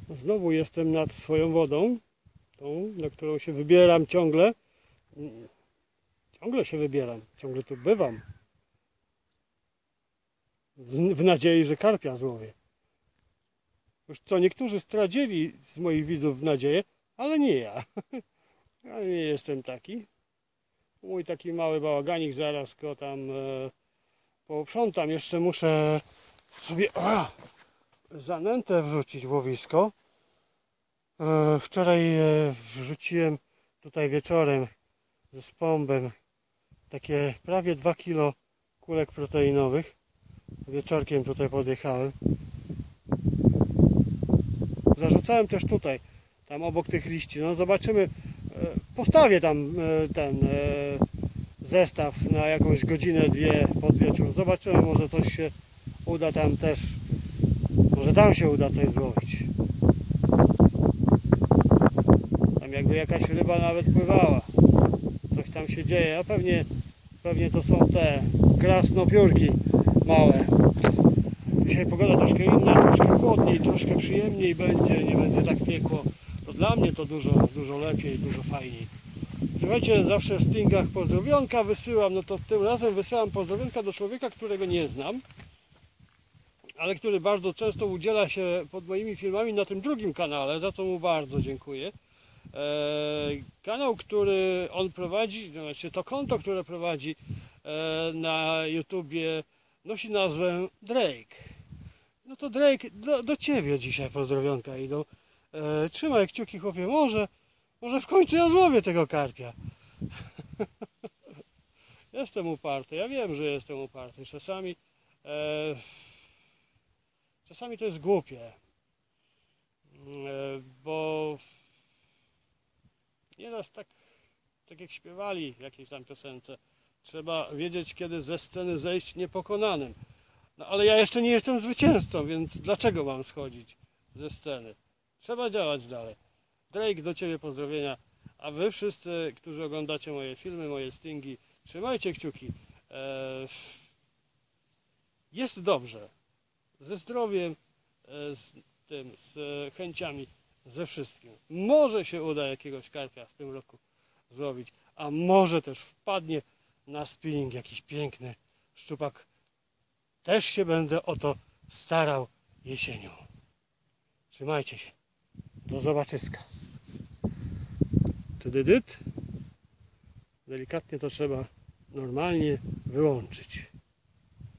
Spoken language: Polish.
Znowu jestem nad swoją wodą, tą, na którą się wybieram ciągle. Ciągle się wybieram, ciągle tu bywam. W nadziei, że karpia złowię. Już co, niektórzy zdradzili z moich widzów w nadzieję, ale nie ja. Ja nie jestem taki. Mój taki mały bałaganik, zaraz go tam pooprzątam. Jeszcze muszę sobie zanętę wrzucić w łowisko. Wczoraj wrzuciłem tutaj wieczorem ze spąbem takie prawie 2 kg kulek proteinowych. Wieczorkiem tutaj podjechałem. Zarzucałem też tutaj, tam obok tych liści. No zobaczymy, postawię tam ten zestaw na jakąś godzinę, dwie pod wieczór. Zobaczymy, może coś się uda tam też. Może tam się uda coś złowić. Tam jakby jakaś ryba nawet pływała. Coś tam się dzieje, a pewnie to są te krasnopiórki małe. Dzisiaj pogoda troszkę inna, troszkę chłodniej, troszkę przyjemniej będzie, nie będzie tak piekło. To dla mnie to dużo lepiej, dużo fajniej. Słuchajcie, zawsze w stingach pozdrowionka wysyłam, no to tym razem wysyłam pozdrowionka do człowieka, którego nie znam, ale który bardzo często udziela się pod moimi filmami na tym drugim kanale, za co mu bardzo dziękuję. Kanał, który on prowadzi, znaczy to konto, które prowadzi na YouTubie, nosi nazwę Drake. No to Drake, do Ciebie dzisiaj pozdrowionka idą. Trzymaj kciuki, chłopie, może w końcu ja złowię tego karpia. Jestem uparty, ja wiem, że jestem uparty. Czasami to jest głupie, bo nieraz tak jak śpiewali w jakiejś tam piosence, trzeba wiedzieć, kiedy ze sceny zejść niepokonanym. No ale ja jeszcze nie jestem zwycięzcą, więc dlaczego mam schodzić ze sceny? Trzeba działać dalej. Drake, do Ciebie pozdrowienia, a Wy wszyscy, którzy oglądacie moje filmy, moje stingi, trzymajcie kciuki. Jest dobrze. Ze zdrowiem, z chęciami, ze wszystkim. Może się uda jakiegoś karpia w tym roku złowić, a może też wpadnie na spinning jakiś piękny szczupak. Też się będę o to starał jesienią. Trzymajcie się. Do zobaczyska. Delikatnie to trzeba normalnie wyłączyć.